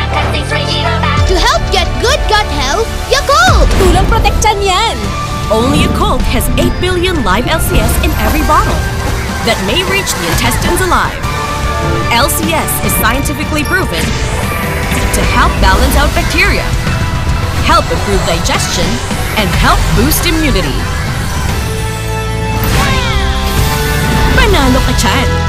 To help get good gut health, Yakult! Tulong protektan yan! Only Yakult has 8 billion live LCS in every bottle that may reach the intestines alive. LCS is scientifically proven to help balance out bacteria, help improve digestion, and help boost immunity. Panalo ka tiyan!